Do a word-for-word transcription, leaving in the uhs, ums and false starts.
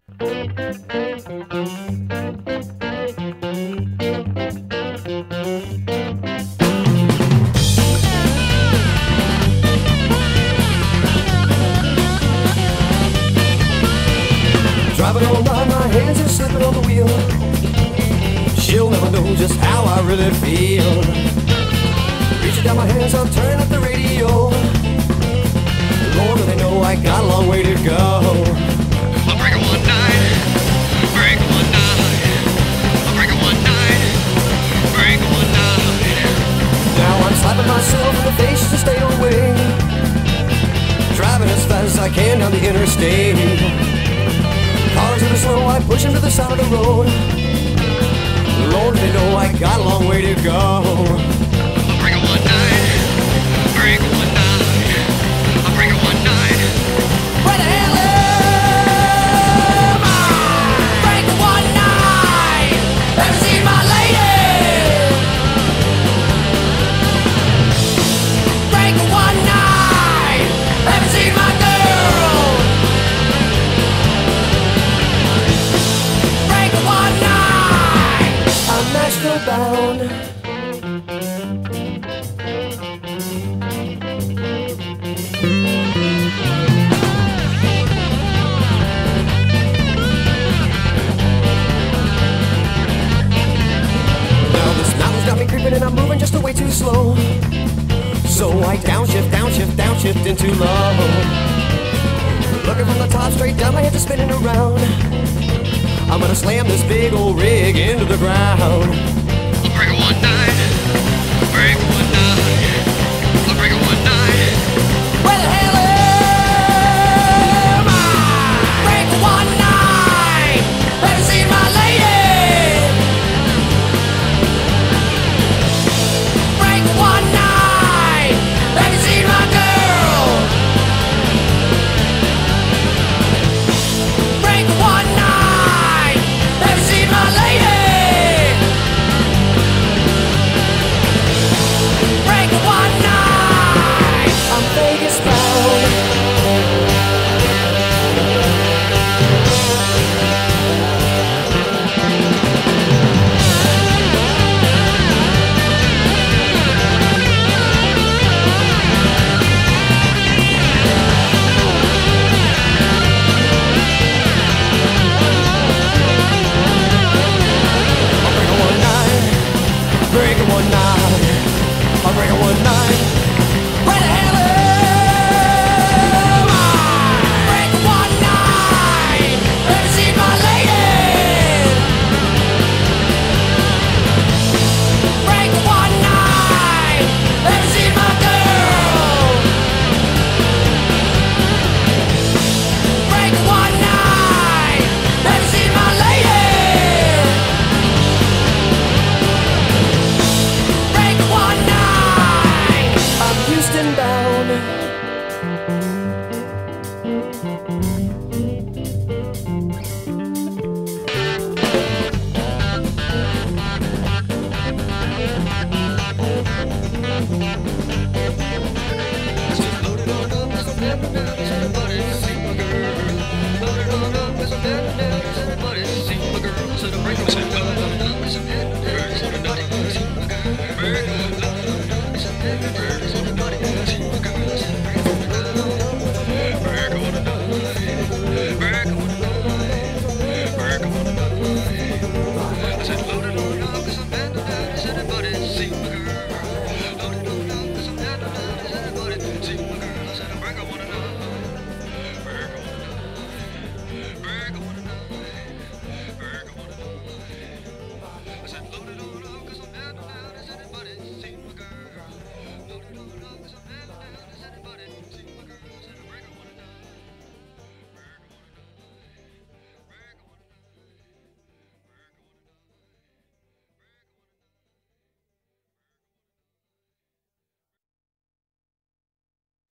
Driving on by, my hands are slipping on the wheel. She'll never know just how I really feel. Reaching down my hands, I'm turning up the radio. Lord, they know I got a long way to go. I'll break it one night, break it one night. I'll break it one night, break it one night. Now I'm slapping myself in the face to stay away. Driving as fast as I can down the interstate. Cars that are slow, I push them to the side of the road. Lord, they know I got a long way to go. I'll break it one night, break it one night. I'll break it one night. Where the hell am I? Break it one night. Haven't seen my lady. Break it one night. Haven't seen my girl. Break it one night. I'm Nashville bound. Got me creeping and I'm moving just a way too slow. So I downshift, downshift, downshift into low. Looking from the top straight down, my head just spinning around. I'm gonna slam this big old rig into the ground. I'll break it one night.